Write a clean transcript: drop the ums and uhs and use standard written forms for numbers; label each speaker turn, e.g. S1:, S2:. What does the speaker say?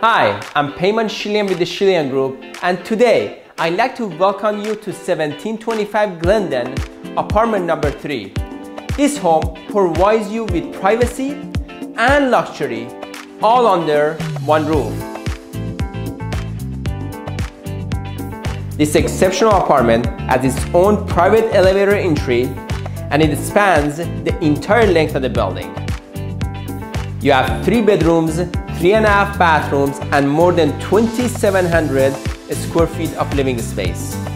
S1: Hi, I'm Payman Shillian with the Shillian Group, and today I'd like to welcome you to 1725 Glendon, apartment number 3. This home provides you with privacy and luxury, all under one roof. This exceptional apartment has its own private elevator entry, and it spans the entire length of the building. You have 3 bedrooms, 3.5 bathrooms, and more than 2,700 square feet of living space.